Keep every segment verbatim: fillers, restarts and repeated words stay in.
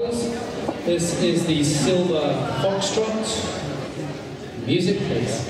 This is the Silver Foxtrot. Music, please.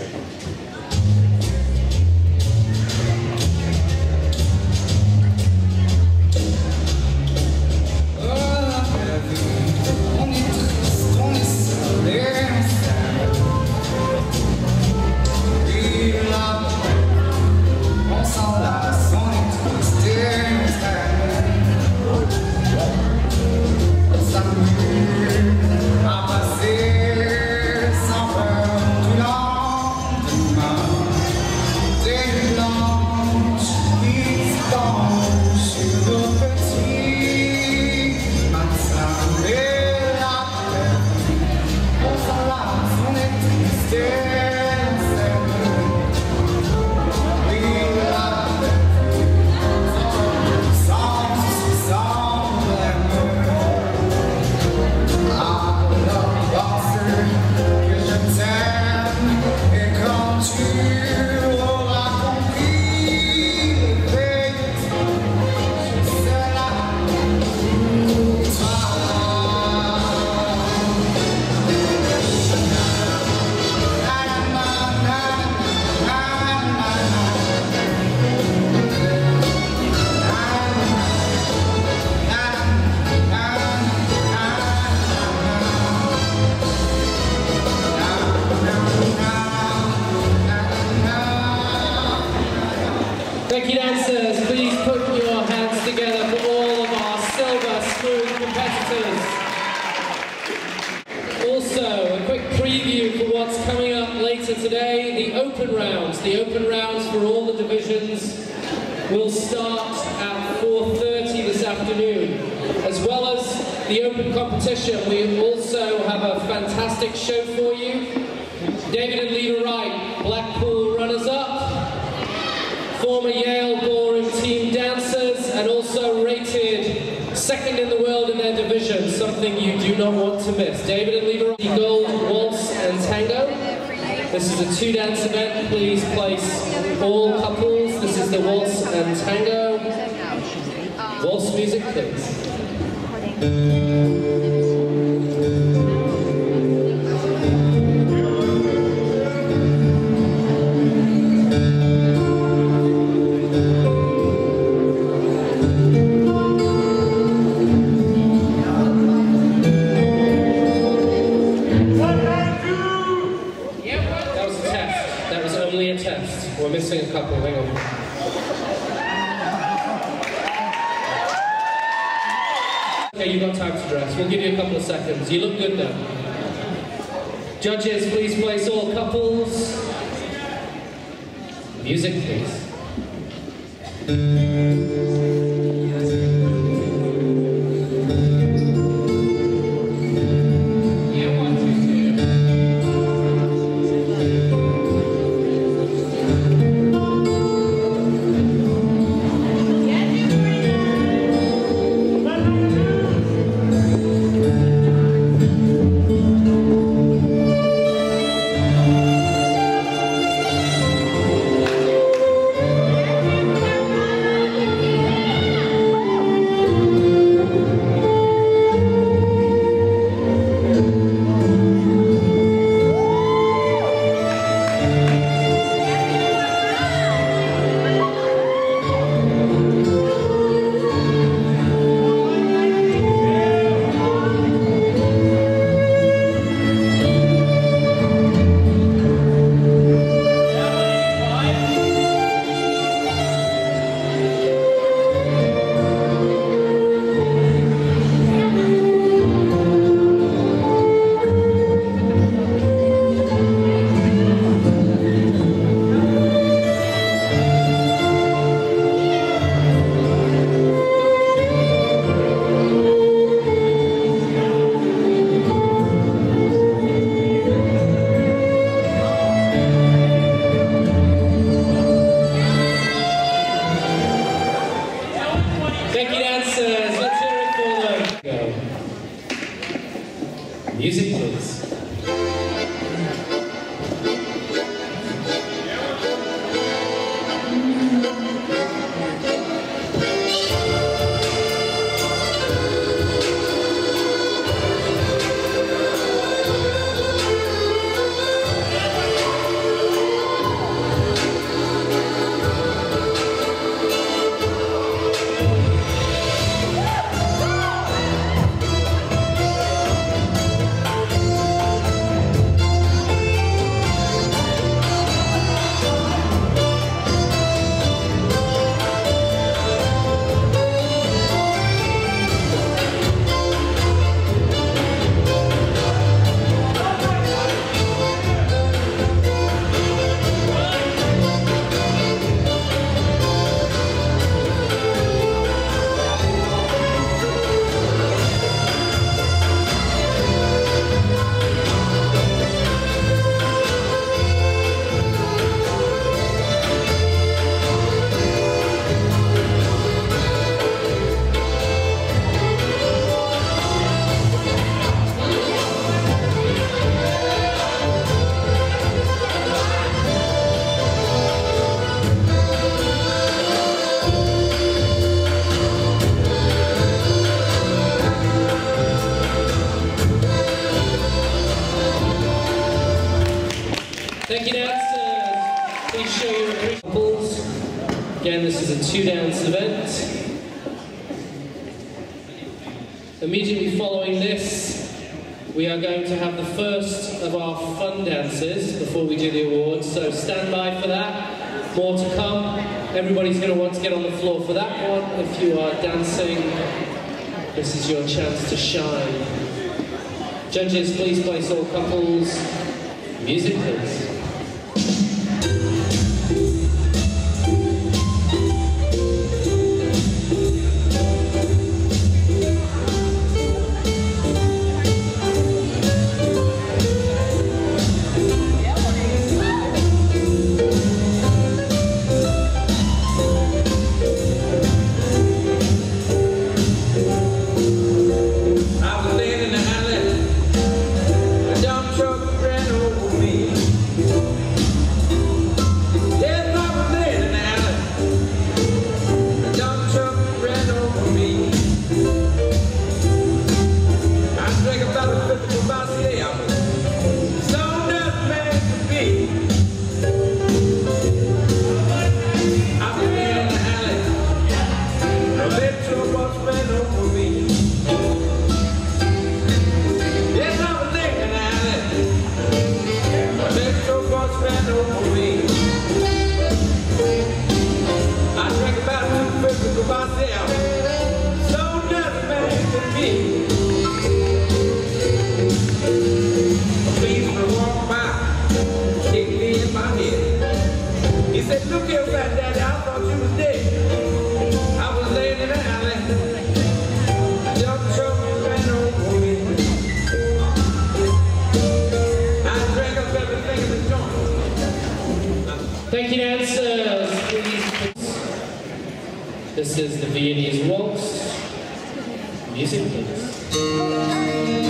Thank you, dancers. Please put your hands together for all of our Silver Spoon competitors. Also, a quick preview for what's coming up later today. The open rounds. The open rounds for all the divisions will start at four thirty this afternoon. As well as the open competition, we also have a fantastic show for you. David and Leva Wright, Blackpool runners-up. Former Yale Ballroom team dancers, and also rated second in the world in their division, something you do not want to miss. David and Leva, the gold waltz and tango. This is a two-dance event. Please place all couples. This is the waltz and tango. Waltz music, please. We're missing a couple, hang on. Okay, you've got time to dress. We'll give you a couple of seconds. You look good now. Judges, please place all couples. Music, please. Music, please. a two-dance event. Immediately following this, we are going to have the first of our fun dances before we do the awards, so stand by for that. More to come. Everybody's going to want to get on the floor for that one. If you are dancing, this is your chance to shine. Judges, please place all couples. Music, please. Thank you, dancers. Please. This is the Viennese Waltz. Music, please.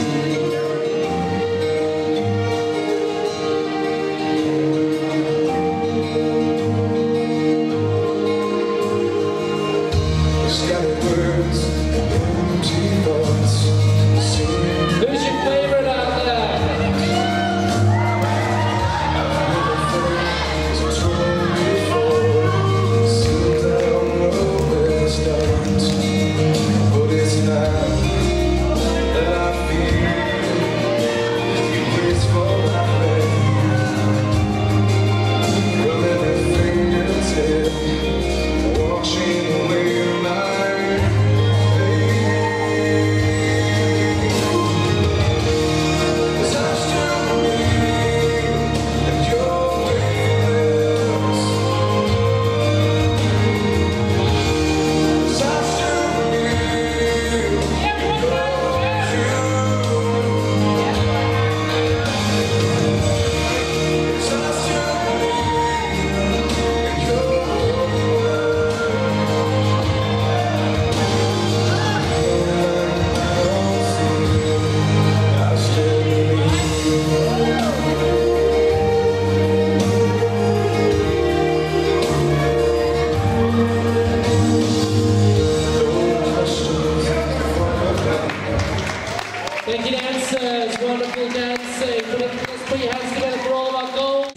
Thank you, dancers. Wonderful dancing. Let's put your hands together for all of our goals.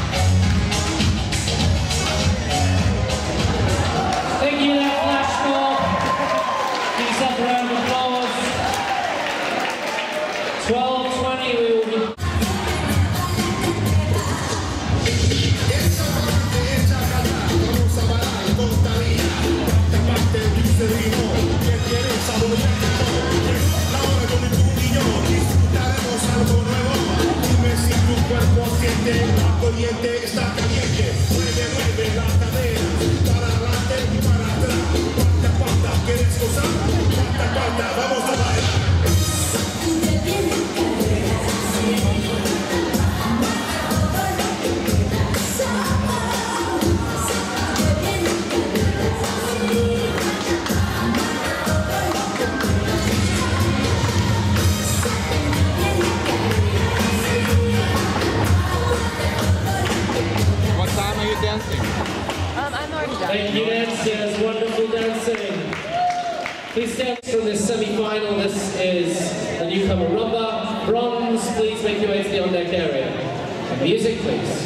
Thank you, that flash mob. Oriente está caliente, mueve, mueve la cadera, para adelante y para atrás, pata, pata, ¿quieres gozar? Pata, pata, vamos a bailar. Thank you, dancers. Wonderful dancing. Please stand from this semi-final. This is the newcomer Rumba. Bronze, please make your way to the on-deck area. And music, please.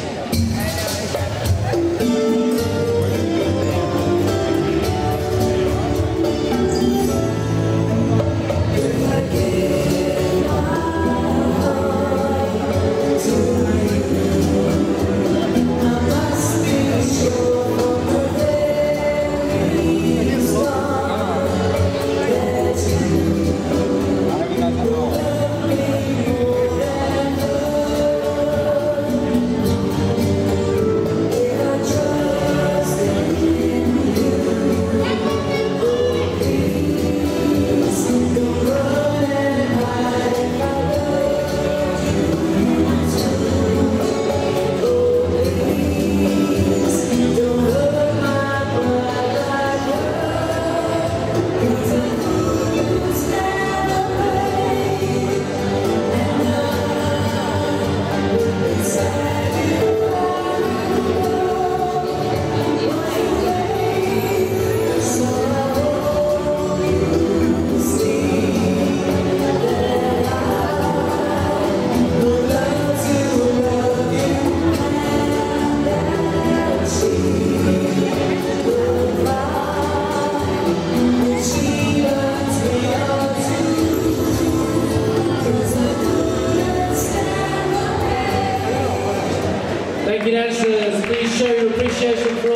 Thank you, dancers. Please show your appreciation for